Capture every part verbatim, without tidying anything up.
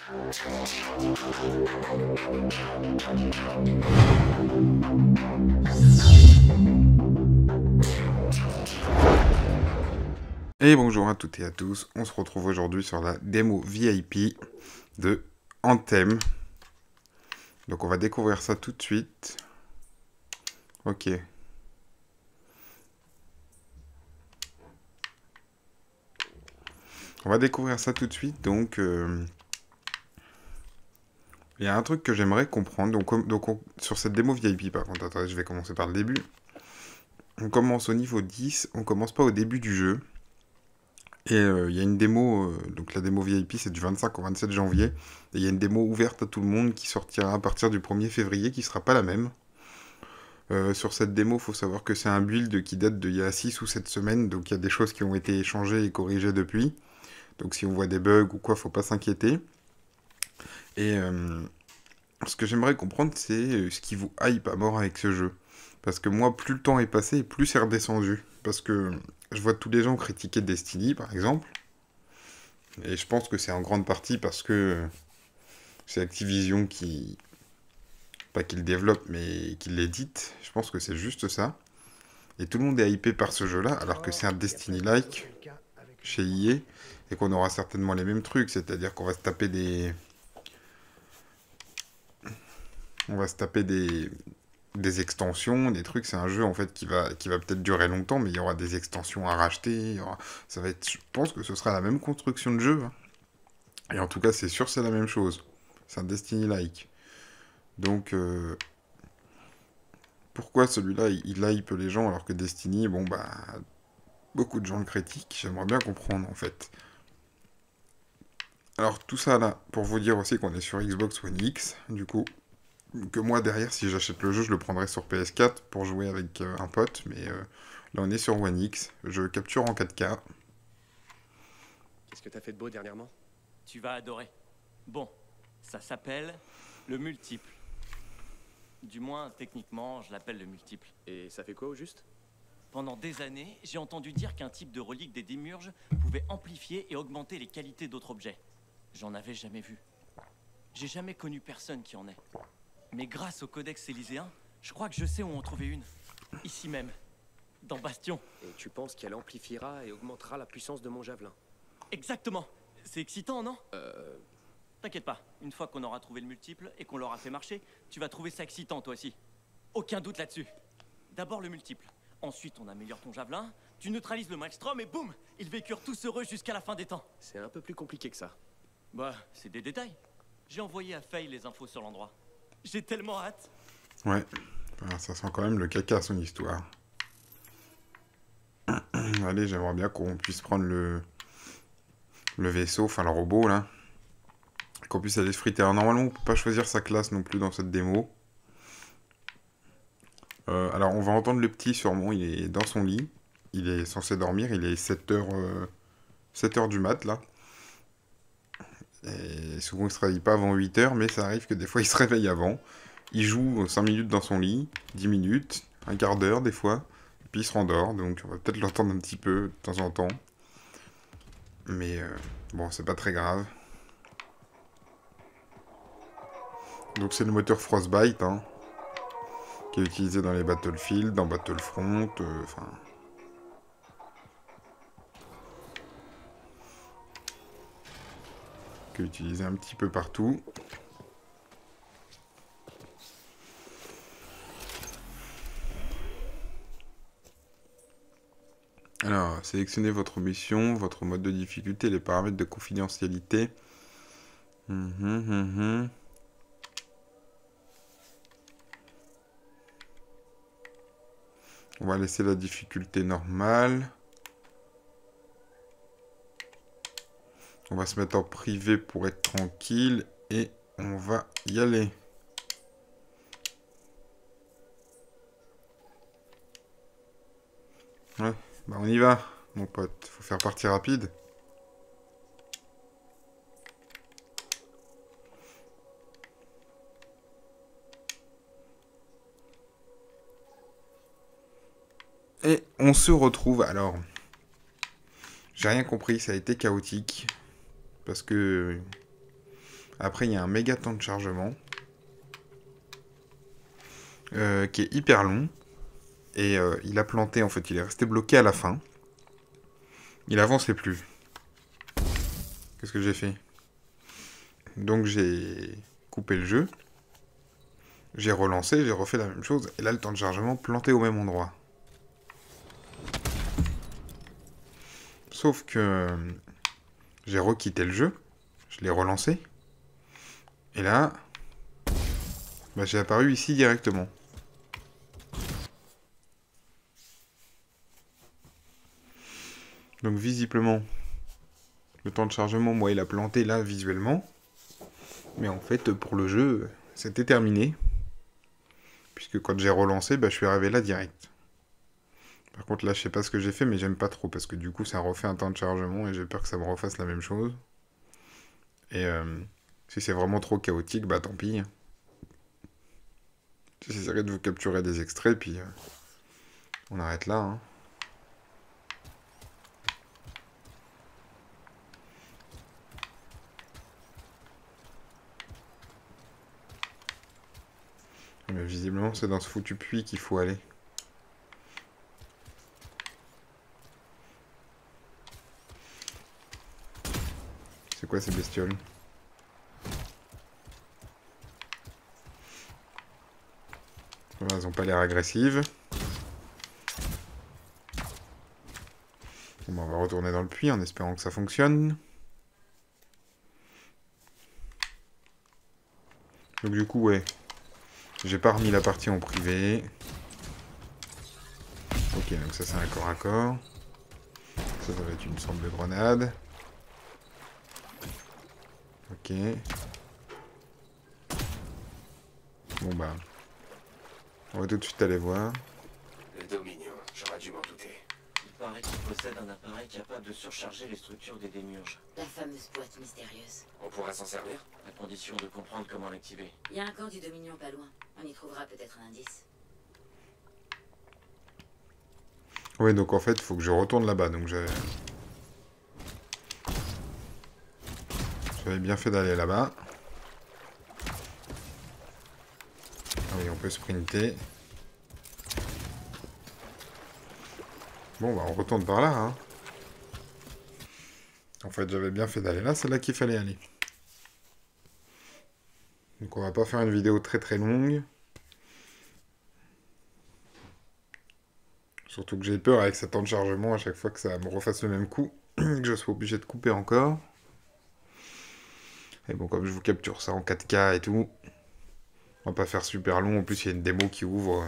Et bonjour à toutes et à tous, on se retrouve aujourd'hui sur la démo V I P de Anthem. Donc on va découvrir ça tout de suite. Ok. On va découvrir ça tout de suite, donc... Euh... Il y a un truc que j'aimerais comprendre, donc, on, donc on, sur cette démo V I P par contre, attendez, je vais commencer par le début. On commence au niveau dix, on commence pas au début du jeu. Et il euh, y a une démo, euh, donc la démo V I P c'est du vingt-cinq au vingt-sept janvier. Et il y a une démo ouverte à tout le monde qui sortira à partir du premier février, qui sera pas la même. Euh, sur cette démo, il faut savoir que c'est un build qui date d'il y a six ou sept semaines, donc il y a des choses qui ont été échangées et corrigées depuis. Donc si on voit des bugs ou quoi, faut pas s'inquiéter. Et euh, ce que j'aimerais comprendre, c'est ce qui vous hype à mort avec ce jeu. Parce que moi, plus le temps est passé, plus c'est redescendu. Parce que je vois tous les gens critiquer Destiny, par exemple. Et je pense que c'est en grande partie parce que c'est Activision qui... Pas qui le développe, mais qui l'édite. Je pense que c'est juste ça. Et tout le monde est hypé par ce jeu-là, alors que c'est un Destiny-like chez E A. Et qu'on aura certainement les mêmes trucs. C'est-à-dire qu'on va se taper des... On va se taper des... des extensions, des trucs. C'est un jeu en fait qui va, qui va peut-être durer longtemps, mais il y aura des extensions à racheter. Il y aura... Ça va être... Je pense que ce sera la même construction de jeu. Hein. Et en tout cas, c'est sûr, c'est la même chose. C'est un Destiny-like. Donc, euh... pourquoi celui-là, il hype les gens, alors que Destiny, bon, bah... Beaucoup de gens le critiquent. J'aimerais bien comprendre, en fait. Alors, tout ça, là, pour vous dire aussi qu'on est sur Xbox One X, du coup... Que moi, derrière, si j'achète le jeu, je le prendrai sur P S quatre pour jouer avec euh, un pote. Mais euh, là, on est sur One X. Je capture en quatre K. Qu'est-ce que t'as fait de beau dernièrement? Tu vas adorer. Bon, ça s'appelle le multiple. Du moins, techniquement, je l'appelle le multiple. Et ça fait quoi au juste? Pendant des années, j'ai entendu dire qu'un type de relique des démurges pouvait amplifier et augmenter les qualités d'autres objets. J'en avais jamais vu. J'ai jamais connu personne qui en ait. Mais grâce au codex élyséen, je crois que je sais où en trouver une. Ici même, dans Bastion. Et tu penses qu'elle amplifiera et augmentera la puissance de mon javelin? Exactement. C'est excitant, non? Euh... T'inquiète pas, une fois qu'on aura trouvé le multiple et qu'on l'aura fait marcher, tu vas trouver ça excitant toi aussi. Aucun doute là-dessus. D'abord le multiple. Ensuite, on améliore ton javelin, tu neutralises le maelstrom et boum, ils vécurent tous heureux jusqu'à la fin des temps. C'est un peu plus compliqué que ça. Bah, c'est des détails. J'ai envoyé à Faye les infos sur l'endroit. J'ai tellement hâte. Ouais, enfin, ça sent quand même le caca, son histoire. Allez, j'aimerais bien qu'on puisse prendre le... le vaisseau, enfin le robot, là. Qu'on puisse aller se friter. Alors, normalement, on peut pas choisir sa classe non plus dans cette démo. Euh, alors, on va entendre le petit, sûrement. Il est dans son lit. Il est censé dormir. Il est sept heures, euh, sept heures du mat, là. Et souvent, il se réveille pas avant huit heures, mais ça arrive que des fois, il se réveille avant. Il joue cinq minutes dans son lit, dix minutes, un quart d'heure, des fois. Et puis, il se rendort. Donc, on va peut-être l'entendre un petit peu, de temps en temps. Mais, euh, bon, c'est pas très grave. Donc, c'est le moteur Frostbite, hein, qui est utilisé dans les Battlefield, dans Battlefront, enfin... Euh, qui est utilisé un petit peu partout. Alors, sélectionnez votre mission, votre mode de difficulté, les paramètres de confidentialité. Hum, hum, hum, hum. On va laisser la difficulté normale. On va se mettre en privé pour être tranquille. Et on va y aller. Ouais, bah on y va, mon pote. Faut faire partie rapide. Et on se retrouve, alors... J'ai rien compris, ça a été chaotique. Parce que... Après, il y a un méga temps de chargement. Euh, qui est hyper long. Et euh, il a planté, en fait. Il est resté bloqué à la fin. Il avançait plus. Qu'est-ce que j'ai fait? Donc j'ai coupé le jeu. J'ai relancé, j'ai refait la même chose. Et là, le temps de chargement planté au même endroit. Sauf que j'ai requitté le jeu. Je l'ai relancé. Et là, bah, j'ai apparu ici directement. Donc visiblement, le temps de chargement, moi, il a planté là visuellement. Mais en fait, pour le jeu, c'était terminé. Puisque quand j'ai relancé, bah, je suis arrivé là direct. Par contre, là, je sais pas ce que j'ai fait, mais j'aime pas trop. Parce que du coup, ça refait un temps de chargement et j'ai peur que ça me refasse la même chose. Et euh, si c'est vraiment trop chaotique, bah tant pis. J'essaierai de vous capturer des extraits, puis euh, on arrête là. Hein. Mais visiblement, c'est dans ce foutu puits qu'il faut aller. C'est quoi ces bestioles? Voilà, elles ont pas l'air agressives. Bon, bah, on va retourner dans le puits en espérant que ça fonctionne. Donc du coup, ouais. J'ai pas remis la partie en privé. Ok, donc ça c'est un corps à corps. Ça, ça va être une sorte de grenade. Ok. Bon bah... On va tout de suite aller voir. Le Dominion, j'aurais dû m'en douter. Il paraît qu'il possède un appareil capable de surcharger les structures des démiurges. La fameuse boîte mystérieuse. On pourra s'en servir? À condition de comprendre comment l'activer. Il y a un camp du Dominion pas loin. On y trouvera peut-être un indice. Ouais, donc en fait, il faut que je retourne là-bas. Donc j'avais... J'avais bien fait d'aller là-bas. Ah oui, on peut sprinter. Bon, bah on retourne par là. Hein. En fait, j'avais bien fait d'aller là. C'est là qu'il fallait aller. Donc on va pas faire une vidéo très très longue. Surtout que j'ai peur avec ce temps de chargement à chaque fois que ça me refasse le même coup. Que je sois obligé de couper encore. Et bon, comme je vous capture ça en quatre K et tout, on va pas faire super long. En plus, il y a une démo qui ouvre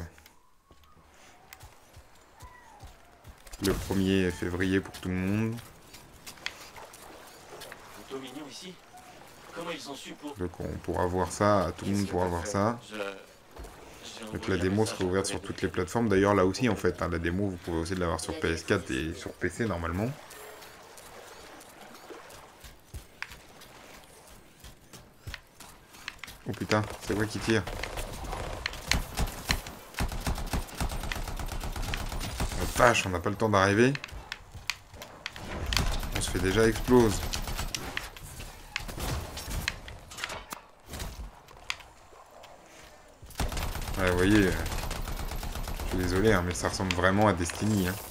le premier février pour tout le monde. Le Dominion ici? Comment ils ont su pour... Donc on pourra voir ça, tout le monde pourra voir ça. Je... j'ai Donc envoyé la un démo message sera ouverte à sur Bobby toutes les Bobby. plateformes. D'ailleurs là aussi en fait, hein, la démo vous pouvez aussi l'avoir sur P S quatre et sur P C normalement. Oh putain, c'est quoi qui tire? Oh, vache, on n'a pas le temps d'arriver. On se fait déjà explose. Ouais, vous voyez, euh, je suis désolé, hein, mais ça ressemble vraiment à Destiny. Hein.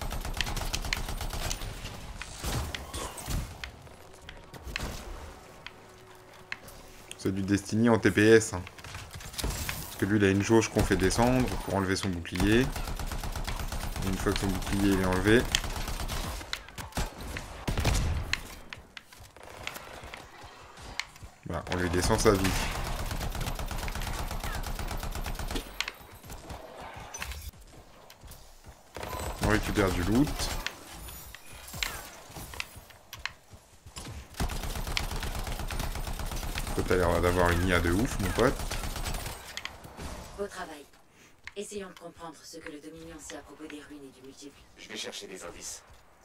C'est du Destiny en T P S. Hein. Parce que lui, il a une jauge qu'on fait descendre pour enlever son bouclier. Et une fois que son bouclier il est enlevé, bah, on lui descend sa vie. On récupère du loot. Toi, t'as l'air d'avoir une I A de ouf, mon pote. Beau travail. Essayons de comprendre ce que le Dominion sait à propos des ruines et du multiple. Je vais chercher des indices.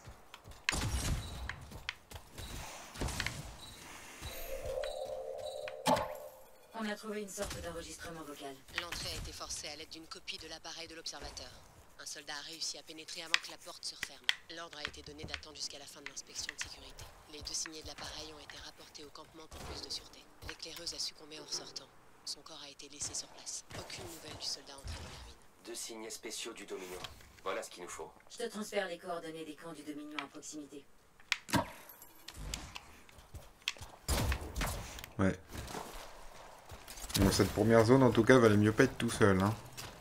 On a trouvé une sorte d'enregistrement vocal. L'entrée a été forcée à l'aide d'une copie de l'appareil de l'observateur. Un soldat a réussi à pénétrer avant que la porte se referme. L'ordre a été donné d'attendre jusqu'à la fin de l'inspection de sécurité. Les deux signés de l'appareil ont été rapportés au campement pour plus de sûreté. l'éclaireuse a succombé en ressortant. Son corps a été laissé sur place. Aucune nouvelle du soldat entré dans les ruines. Deux signes spéciaux du Dominion. Voilà ce qu'il nous faut. Je te transfère les coordonnées des camps du Dominion à proximité. Ouais. Bon, cette première zone, en tout cas, valait mieux pas être tout seul, hein.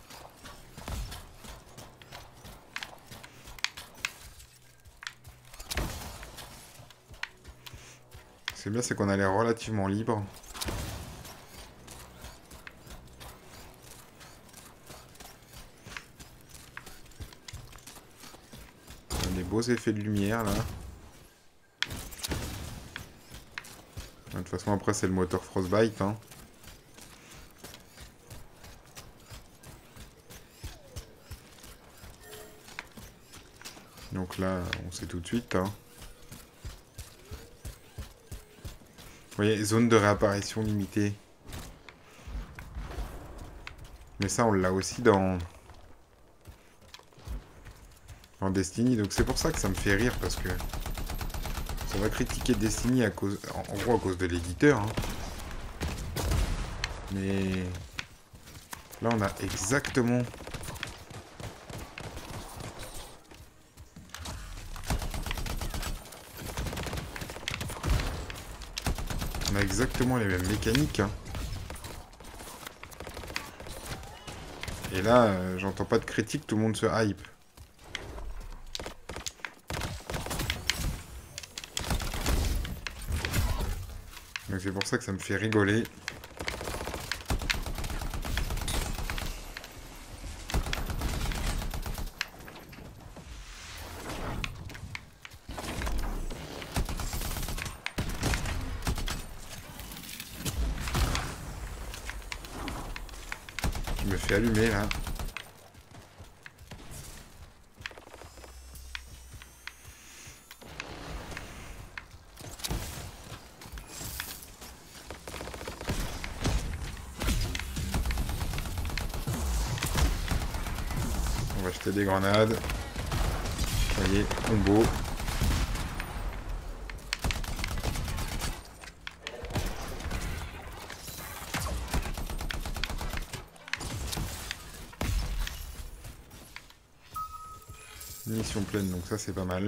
C'est bien, c'est qu'on a l'air relativement libre. On a des beaux effets de lumière, là. De toute façon, après, c'est le moteur Frostbite, hein. Donc là, on sait tout de suite, hein. Vous voyez, zone de réapparition limitée. Mais ça, on l'a aussi dans... dans Destiny. Donc c'est pour ça que ça me fait rire, parce que... ça va critiquer Destiny à cause... en gros à cause de l'éditeur, hein. Mais... là, on a exactement... on a exactement les mêmes mécaniques, hein. Et là, euh, j'entends pas de critique, tout le monde se hype. Donc c'est pour ça que ça me fait rigoler. Je me fais allumer là. On va jeter des grenades. Vous voyez, combo. Mission pleine, donc ça c'est pas mal.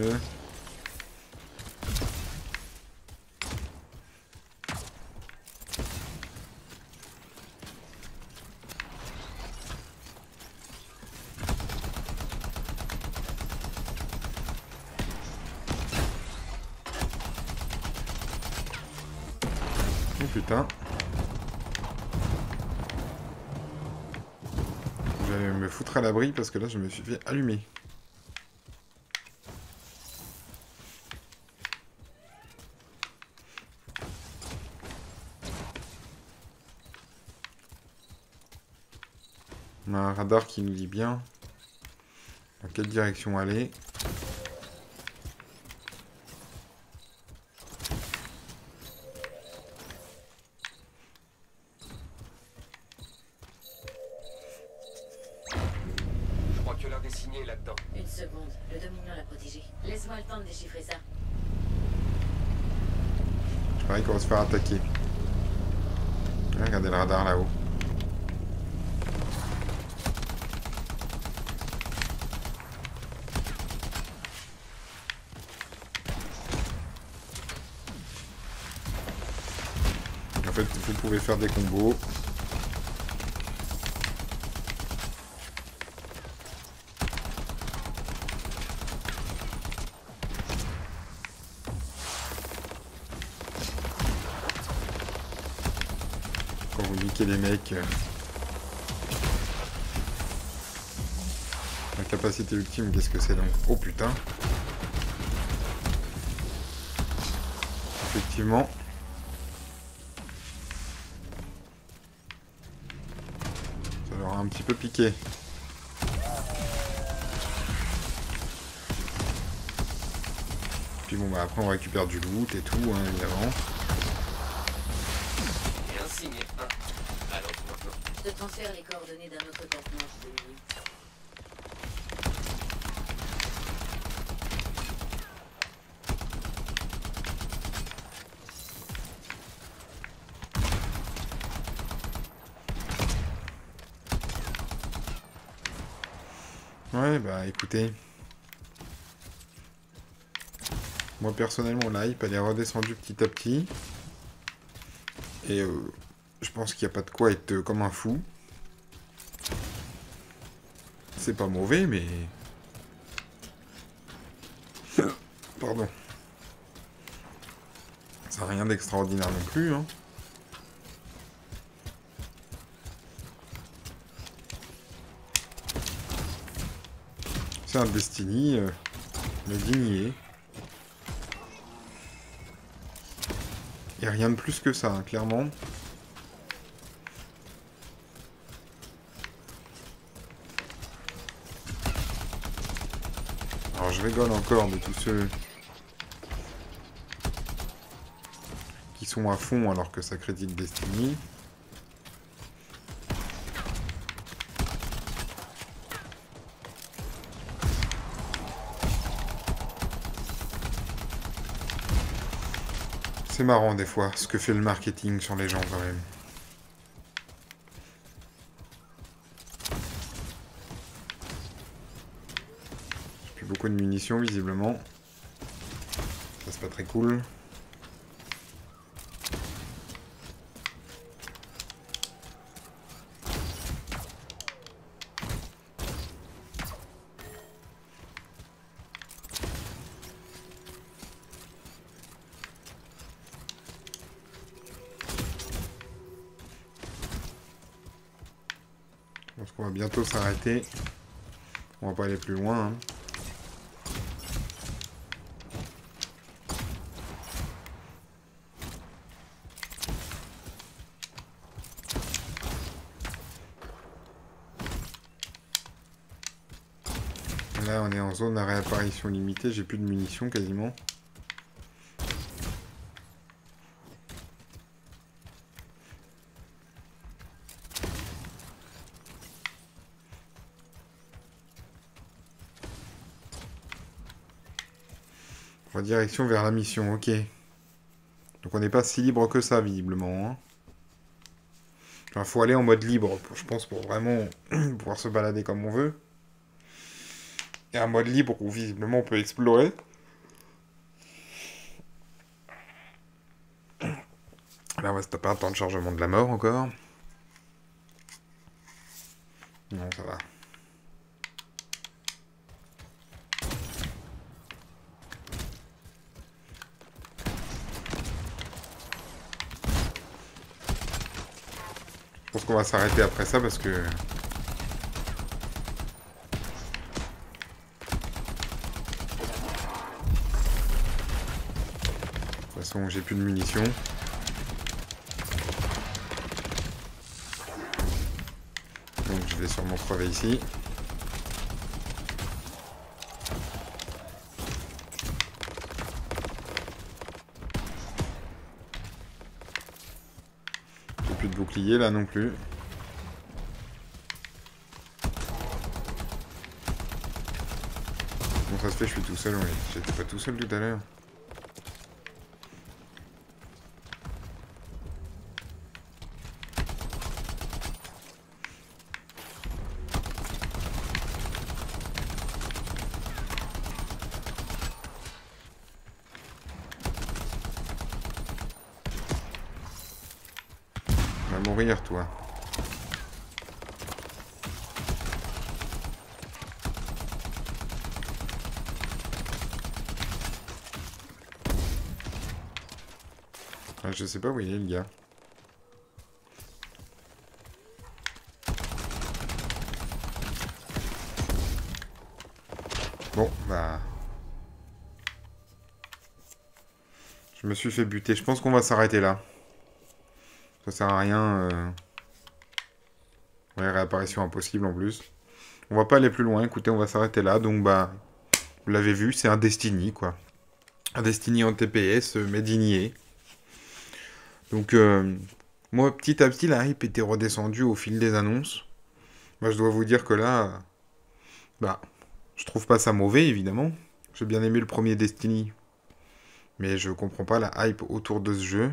Oh putain. J'allais me foutre à l'abri parce que là je me suis fait allumer. On a un radar qui nous dit bien dans quelle direction aller. Je crois que l'un des signés est là-dedans. Une seconde, le Dominion l'a protégé. Laisse-moi le temps de déchiffrer ça. Je parie qu'on va se faire attaquer. Ah, regardez le radar là-haut. En fait, vous pouvez faire des combos. Quand vous niquez les mecs. euh, La capacité ultime, qu'est-ce que c'est donc? Oh putain. Effectivement. Ça leur a un petit peu piqué. Puis bon bah après on récupère du loot et tout hein, évidemment. Et un signé. Un. Alors maintenant. Je te transfère les coordonnées d'un autre campement du Dominion. Ouais, bah écoutez. Moi personnellement, la hype elle est redescendue petit à petit. Et euh, je pense qu'il n'y a pas de quoi être comme un fou. C'est pas mauvais, mais... Pardon. Ça n'a rien d'extraordinaire non plus, hein. C'est un Destiny, euh, le digné. Il n'y a rien de plus que ça, hein, clairement. Alors je rigole encore de tous ceux qui sont à fond alors que ça critique Destiny. C'est marrant des fois ce que fait le marketing sur les gens quand même. J'ai plus beaucoup de munitions visiblement. Ça c'est pas très cool. Je pense qu'on va bientôt s'arrêter. On va pas aller plus loin, hein. Là, on est en zone à réapparition limitée. J'ai plus de munitions quasiment. Redirection vers la mission, ok. Donc on n'est pas si libre que ça, visiblement. Hein. Enfin, faut aller en mode libre, pour, je pense, pour vraiment pouvoir se balader comme on veut. Et un mode libre où visiblement on peut explorer. Là, on va se taper un temps de chargement de la mort encore. Non, ça va. Je pense qu'on va s'arrêter après ça parce que... De toute façon, j'ai plus de munitions. Donc je vais sûrement crever ici. J'ai plus de bouclier là non plus. Comment ça se fait, je suis tout seul, oui. J'étais pas tout seul tout à l'heure. Va mourir toi. Ah, je sais pas où il est le gars. Bon, bah... Je me suis fait buter. Je pense qu'on va s'arrêter là. Ça sert à rien. Euh... Ouais, réapparition impossible en plus. On va pas aller plus loin. Écoutez, on va s'arrêter là. Donc, bah... Vous l'avez vu, c'est un Destiny, quoi. Un Destiny en T P S, euh, made in E A. Donc, euh... moi, petit à petit, la hype était redescendue au fil des annonces. Moi, je dois vous dire que là... euh, Bah... Je trouve pas ça mauvais, évidemment. J'ai bien aimé le premier Destiny. Mais je comprends pas la hype autour de ce jeu.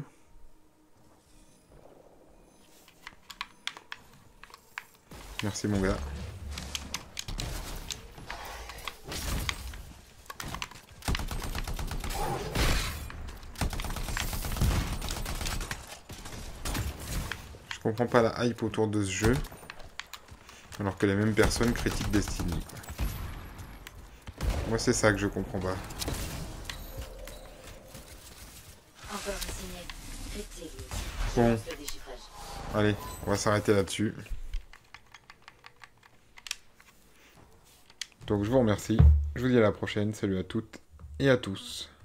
Merci mon gars. comprends pas la hype autour de ce jeu. Alors que les mêmes personnes critiquent Destiny, quoi. Moi, c'est ça que je comprends pas. Encore un signal crypté, lui. Bon. Lance le déchiffrage. Allez, on va s'arrêter là-dessus. Donc je vous remercie. Je vous dis à la prochaine. Salut à toutes et à tous.